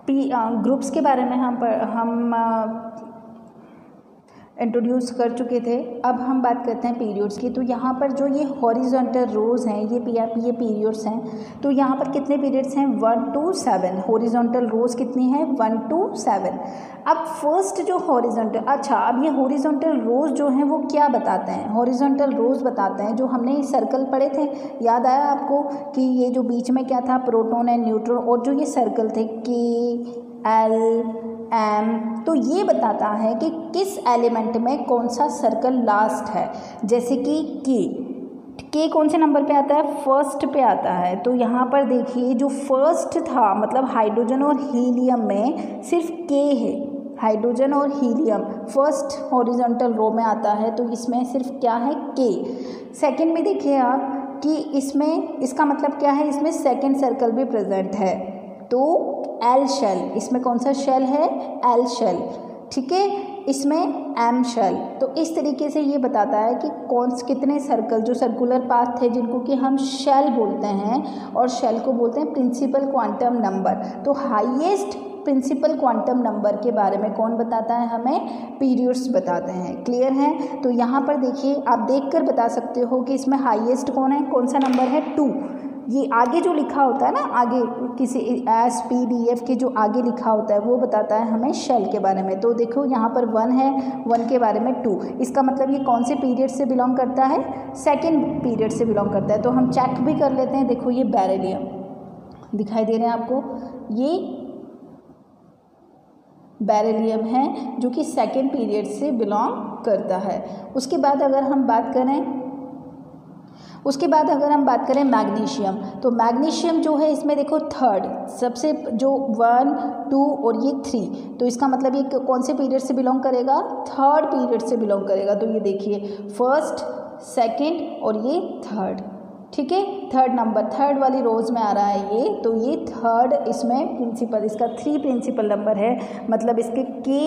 Groups के बारे में हम इंट्रोड्यूस कर चुके थे। अब हम बात करते हैं पीरियड्स की। तो यहाँ पर जो ये हॉरिजॉन्टल रोज़ हैं ये पीरियड्स हैं। तो यहाँ पर कितने पीरियड्स हैं? 1 to 7। हॉरिजॉन्टल रोज़ कितनी है? 1 to 7। अब फर्स्ट जो हॉरिजॉन्टल, अच्छा अब ये हॉरिजॉन्टल रोज़ जो हैं वो क्या बताते हैं? हॉरिजॉन्टल रोज़ बताते हैं, जो हमने सर्कल पढ़े थे, याद आया आपको कि ये जो बीच में क्या था? प्रोटॉन एंड न्यूट्रॉन, और जो ये सर्कल थे KLM, तो ये बताता है कि किस एलिमेंट में कौन सा सर्कल लास्ट है। जैसे कि के कौन से नंबर पे आता है? फर्स्ट पे आता है। तो यहाँ पर देखिए जो फर्स्ट था, मतलब हाइड्रोजन और हीलियम में सिर्फ के है। हाइड्रोजन और हीलियम फर्स्ट हॉरिजॉन्टल रो में आता है, तो इसमें सिर्फ क्या है? के। सेकंड में देखिए आप कि इसमें, इसका मतलब क्या है? इसमें सेकंड सर्कल भी प्रेजेंट है, तो एल शेल। इसमें कौन सा शेल है? एल शेल, ठीक है। इसमें एम शेल। तो इस तरीके से ये बताता है कि कितने सर्कल, जो सर्कुलर पाथ थे जिनको कि हम शेल बोलते हैं, और शेल को बोलते हैं प्रिंसिपल क्वांटम नंबर। तो हाईएस्ट प्रिंसिपल क्वांटम नंबर के बारे में कौन बताता है हमें? पीरियड्स बताते हैं। क्लियर है? तो यहाँ पर देखिए, आप देखकर बता सकते हो कि इसमें हाईएस्ट कौन है, कौन सा नंबर है? 2। ये आगे जो लिखा होता है ना, आगे किसी SPDF के जो आगे लिखा होता है वो बताता है हमें शेल के बारे में। तो देखो यहाँ पर 1 है, 1 के बारे में 2, इसका मतलब ये कौन से पीरियड से बिलोंग करता है? सेकंड पीरियड से बिलोंग करता है। तो हम चेक भी कर लेते हैं। देखो ये बेरिलियम दिखाई दे रहे हैं आपको, ये बेरिलियम है जो कि सेकंड पीरियड से बिलोंग करता है। उसके बाद अगर हम बात करें मैग्नीशियम, तो मैग्नीशियम जो है इसमें देखो थर्ड, सबसे जो 1, 2 और ये 3, तो इसका मतलब ये कौन से पीरियड से बिलोंग करेगा? थर्ड पीरियड से बिलोंग करेगा। तो ये देखिए फर्स्ट, सेकंड और ये थर्ड, ठीक है। थर्ड नंबर, थर्ड वाली रोज में आ रहा है ये, तो ये थर्ड इसमें प्रिंसिपल, इसका 3 प्रिंसिपल नंबर है, मतलब इसके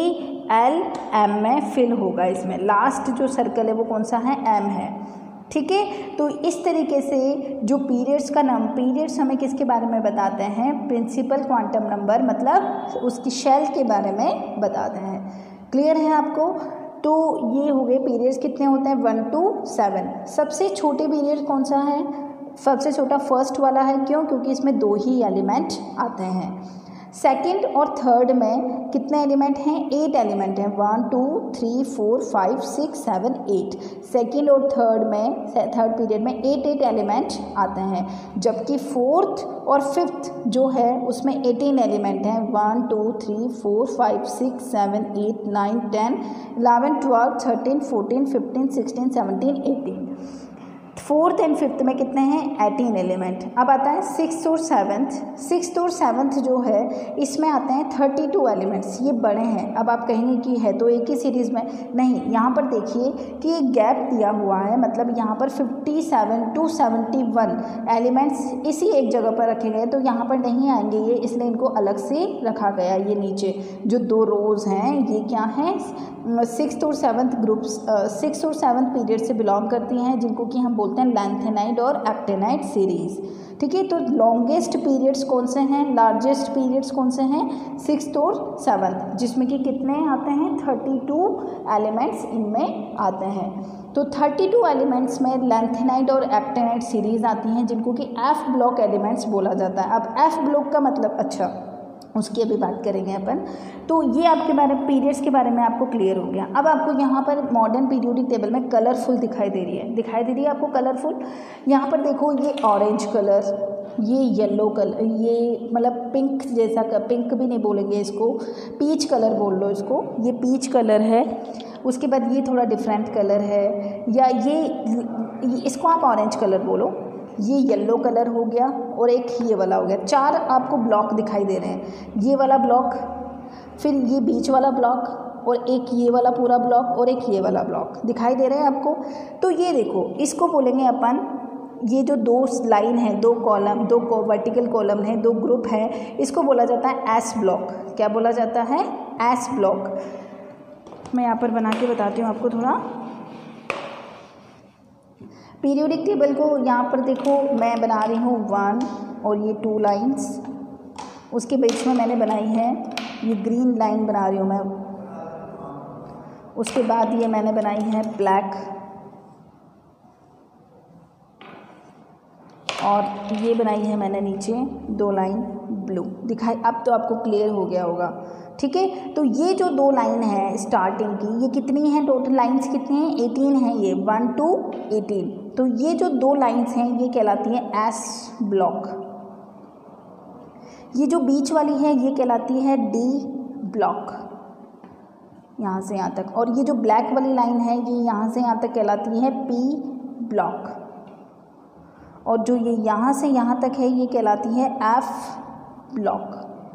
KLM में फिल होगा। इसमें लास्ट जो सर्कल है वो कौन सा है? M है, ठीक है। तो इस तरीके से जो पीरियड्स का नाम, पीरियड्स हमें किसके बारे में बताते हैं? प्रिंसिपल क्वांटम नंबर, मतलब उसकी शेल के बारे में बताते हैं। क्लियर है आपको? तो ये हो गए पीरियड्स। कितने होते हैं? 1 to 7। सबसे छोटे पीरियड कौन सा है? सबसे छोटा फर्स्ट वाला है। क्यों? क्योंकि इसमें 2 ही एलिमेंट आते हैं। सेकंड और थर्ड में कितने एलिमेंट हैं? 8 एलिमेंट हैं। 1 2 3 4 5 6 7 8। सेकंड और थर्ड में, थर्ड पीरियड में 8 एलिमेंट आते हैं, जबकि फोर्थ और फिफ्थ जो है उसमें 18 एलिमेंट हैं। 1 2 3 4 5 6 7 8 9 10 11 12 13 14 15 16 17 18। फोर्थ एंड फिफ्थ में कितने हैं? 18 एलिमेंट। अब आता है सिक्स्थ और सेवन्थ जो है इसमें आते हैं 32 एलिमेंट्स। ये बड़े हैं। अब आप कहेंगे कि है तो एक ही सीरीज़ में, नहीं, यहाँ पर देखिए कि एक गैप दिया हुआ है, मतलब यहाँ पर 57 to 71 एलिमेंट्स इसी एक जगह पर रखे गए, तो यहाँ पर नहीं आएंगे ये, इसलिए इनको अलग से रखा गया। ये नीचे जो 2 रोज़ हैं ये क्या हैं? सिक्स्थ और सेवन्थ ग्रुप्स, सिक्स्थ और सेवन्थ पीरियड से बिलोंग करती हैं, जिनको कि हम बोलते हैं लैंथेनाइड और एक्टेनाइड सीरीज, ठीक है। तो लॉन्गेस्ट पीरियड्स कौन से हैं? लार्जेस्ट पीरियड्स कौन से हैं? सिक्स्थ और सेवन्थ, जिसमें कि कितने आते हैं? 32 एलिमेंट्स इनमें आते हैं। तो 32 एलिमेंट्स में लैंथेनाइड और एक्टेनाइड सीरीज आती हैं, जिनको कि F ब्लॉक एलिमेंट्स बोला जाता है। अब F ब्लॉक का मतलब, अच्छा उसकी अभी बात करेंगे अपन। तो ये आपके बारे में, पीरियड्स के बारे में आपको क्लियर हो गया। अब आपको यहाँ पर मॉडर्न पीरियोडिक टेबल में कलरफुल दिखाई दे रही है आपको कलरफुल। यहाँ पर देखो ये ऑरेंज कलर, ये येलो कलर, ये मतलब पिंक जैसा, पिंक भी नहीं बोलेंगे इसको, पीच कलर बोल लो इसको, ये पीच कलर है। उसके बाद ये थोड़ा डिफरेंट कलर है, या ये इसको आप ऑरेंज कलर बोलो। ये येलो कलर हो गया और एक ये वाला हो गया। 4 आपको ब्लॉक दिखाई दे रहे हैं, ये वाला ब्लॉक, फिर ये बीच वाला ब्लॉक, और एक ये वाला पूरा ब्लॉक, और एक ये वाला ब्लॉक दिखाई दे रहे हैं आपको। तो ये देखो, इसको बोलेंगे अपन, ये जो 2 लाइन है, 2 कॉलम, 2 वर्टिकल कॉलम है, 2 ग्रुप है, इसको बोला जाता है एस ब्लॉक। क्या बोला जाता है? S block. मैं यहाँ पर बना के बताती हूँ आपको थोड़ा। पीरियोडिक टेबल को यहाँ पर देखो मैं बना रही हूँ 1 और ये 2 लाइंस, उसके बीच में मैंने बनाई है ये ग्रीन लाइन बना रही हूँ मैं। उसके बाद ये मैंने बनाई है ब्लैक, और ये बनाई है मैंने नीचे 2 लाइन ब्लू। दिखाई अब तो आपको क्लियर हो गया होगा, ठीक है। तो ये जो 2 लाइन है स्टार्टिंग की, ये कितनी हैं टोटल लाइंस कितनी हैं? 18 हैं ये, 1 to 18। तो ये जो 2 लाइंस हैं ये कहलाती हैं एस ब्लॉक। ये जो बीच वाली है ये कहलाती है डी ब्लॉक, यहाँ से यहाँ तक। और ये जो ब्लैक वाली लाइन है ये यहाँ से यहाँ तक कहलाती है पी ब्लॉक। और जो ये यहाँ से यहाँ तक है ये कहलाती है एफ ब्लॉक।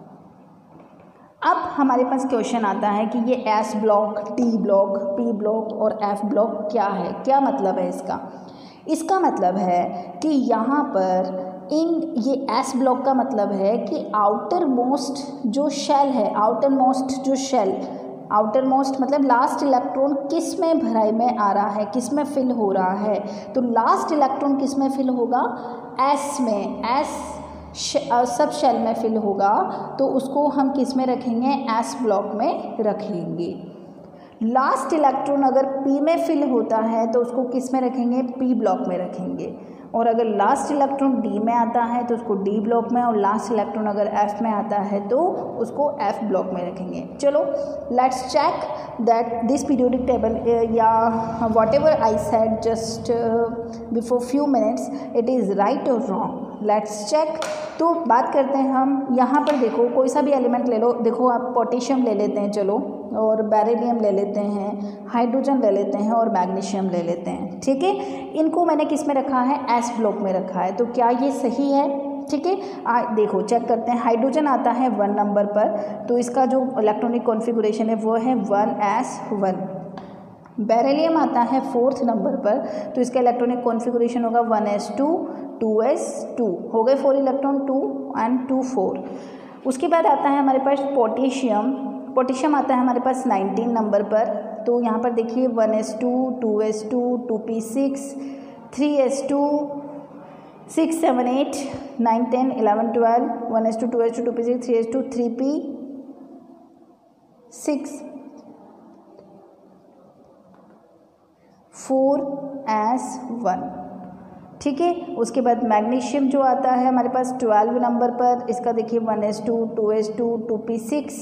अब हमारे पास क्वेश्चन आता है कि ये S block, D block, P block और एफ ब्लॉक क्या है, क्या मतलब है इसका? इसका मतलब है कि यहाँ पर ये एस ब्लॉक का मतलब है कि आउटर मोस्ट जो शेल है, आउटर मोस्ट जो शेल, आउटर मोस्ट मतलब लास्ट इलेक्ट्रॉन किस में भराई में आ रहा है, किस में फिल हो रहा है। तो लास्ट इलेक्ट्रॉन किस में फिल होगा? एस में, एस सब शेल में फिल होगा। तो उसको हम किस में रखेंगे? एस ब्लॉक में रखेंगे। लास्ट इलेक्ट्रॉन अगर पी में फिल होता है तो उसको किस में रखेंगे? पी ब्लॉक में रखेंगे। और अगर लास्ट इलेक्ट्रॉन डी में आता है तो उसको डी ब्लॉक में, और लास्ट इलेक्ट्रॉन अगर एफ में आता है तो उसको एफ ब्लॉक में रखेंगे। चलो let's check that this periodic table या whatever I said just before few minutes it is right और रॉन्ग। Let's check. तो बात करते हैं हम, यहाँ पर देखो कोई सा भी एलिमेंट ले लो। देखो आप पोटेशियम ले लेते हैं चलो, और बेरिलियम ले लेते हैं, हाइड्रोजन ले लेते हैं और मैग्नीशियम ले लेते हैं, ठीक है। इनको मैंने किस में रखा है? एस ब्लॉक में रखा है। तो क्या ये सही है? ठीक है, देखो चेक करते हैं। हाइड्रोजन आता है 1 नंबर पर, तो इसका जो इलेक्ट्रॉनिक कॉन्फ़िगरेशन है वो है 1s1। बेरिलियम आता है 4th नंबर पर, तो इसका इलेक्ट्रॉनिक कॉन्फ़िगरेशन होगा 1s2 2s2। हो गए 4 इलेक्ट्रॉन, 2 and 2 4। उसके बाद आता है हमारे पास पोटेशियम। पोटेशियम आता है हमारे पास 19 नंबर पर, तो यहाँ पर देखिए 1s2 2s2 2p6 3s2 6 7 8 9 10 11 12 1s2 2s2 2p6 3s2 3p6 4s1, ठीक है। उसके बाद मैग्नीशियम जो आता है हमारे पास 12 नंबर पर, इसका देखिए 1s2 2s2 2p6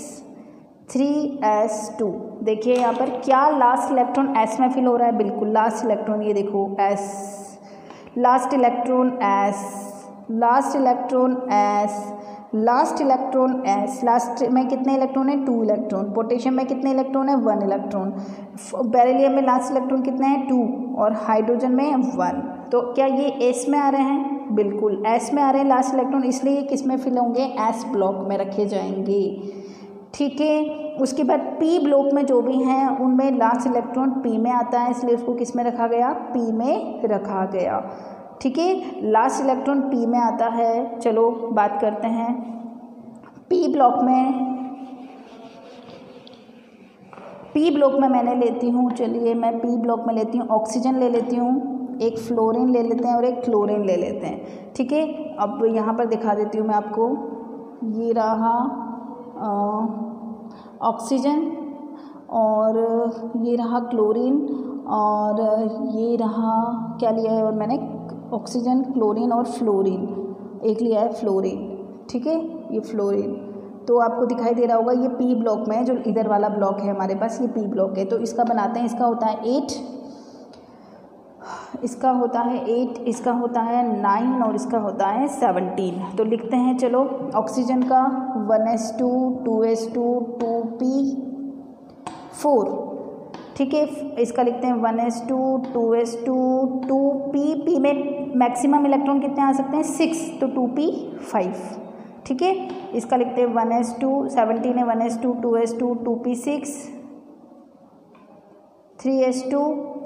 3s2। देखिए यहाँ पर क्या लास्ट इलेक्ट्रॉन एस में फिल हो रहा है? बिल्कुल लास्ट इलेक्ट्रॉन, ये देखो S, last electron S, last electron S, last electron S. Last में कितने इलेक्ट्रॉन है? 2 इलेक्ट्रॉन। पोटेशियम में कितने इलेक्ट्रॉन है? 1 इलेक्ट्रॉन। बेरिलियम में लास्ट इलेक्ट्रॉन कितने हैं? 2, और हाइड्रोजन में 1। तो क्या ये एस में आ रहे हैं? बिल्कुल एस में आ रहे हैं लास्ट इलेक्ट्रॉन, इसलिए किस में फिल होंगे? एस ब्लॉक में रखे जाएंगे, ठीक है। उसके बाद पी ब्लॉक में जो भी हैं उनमें लास्ट इलेक्ट्रॉन पी में आता है, इसलिए उसको किस में रखा गया? पी में रखा गया, ठीक है। लास्ट इलेक्ट्रॉन पी में आता है। चलो बात करते हैं पी ब्लॉक में। पी ब्लॉक में मैंने लेती हूँ, चलिए मैं पी ब्लॉक में लेती हूँ ऑक्सीजन ले लेती हूँ, एक फ्लोरीन ले लेते हैं और एक क्लोरीन ले लेते हैं, ठीक है। अब यहाँ पर दिखा देती हूँ मैं आपको, ये रहा ऑक्सीजन और ये रहा क्लोरीन और ये रहा क्या लिया है, और मैंने ऑक्सीजन क्लोरीन और फ्लोरीन एक लिया है फ्लोरीन, ठीक है। ये फ्लोरीन तो आपको दिखाई दे रहा होगा, ये पी ब्लॉक में है, जो इधर वाला ब्लॉक है हमारे पास ये पी ब्लॉक है। तो इसका बनाते हैं, इसका होता है 8, इसका होता है 8, इसका होता है 9 और इसका होता है 17। तो लिखते हैं चलो ऑक्सीजन का 1s2 2s2 2p4, ठीक है। इसका लिखते हैं 1s2 2s2 2p में मैक्सिमम इलेक्ट्रॉन कितने आ सकते हैं? 6, तो 2p5, ठीक है। इसका लिखते हैं 1s2 17 है 1s2 2s2 2p6 3s2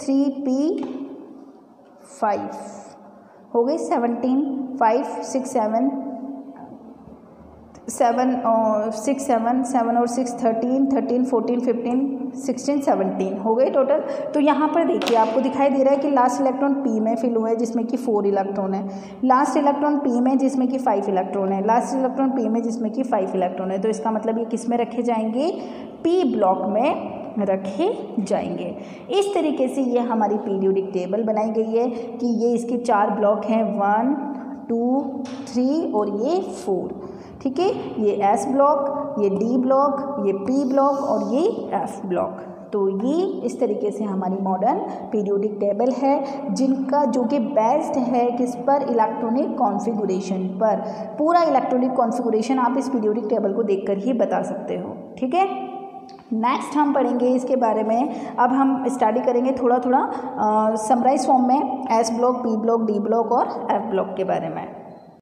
3p5 हो गई 17 5 6 7 7 और 6 7 7 और 6 13 13 14 15 16 17 हो गए टोटल। तो यहाँ पर देखिए आपको दिखाई दे रहा है कि लास्ट इलेक्ट्रॉन पी में फिल हुआ है जिसमें कि 4 इलेक्ट्रॉन है, लास्ट इलेक्ट्रॉन पी में जिसमें कि 5 इलेक्ट्रॉन है, लास्ट इलेक्ट्रॉन पी में जिसमें कि 5 इलेक्ट्रॉन है। तो इसका मतलब ये किस में रखे जाएंगे, पी ब्लॉक में रखे जाएंगे। इस तरीके से ये हमारी पीरियोडिक टेबल बनाई गई है कि ये इसके 4 ब्लॉक हैं 1 2 3 और ये 4, ठीक है। ये एस ब्लॉक, ये डी ब्लॉक, ये पी ब्लॉक और ये एफ ब्लॉक। तो ये इस तरीके से हमारी मॉडर्न पीरियोडिक टेबल है जिनका जो कि बेस्ड है किस पर, इलेक्ट्रॉनिक कॉन्फ़िगरेशन पर। पूरा इलेक्ट्रॉनिक कॉन्फ़िगरेशन आप इस पीरियोडिक टेबल को देखकर ही बता सकते हो, ठीक है। नेक्स्ट हम पढ़ेंगे इसके बारे में, अब हम स्टडी करेंगे थोड़ा थोड़ा समराइज फॉर्म में S block, P block, D block और एफ ब्लॉक के बारे में।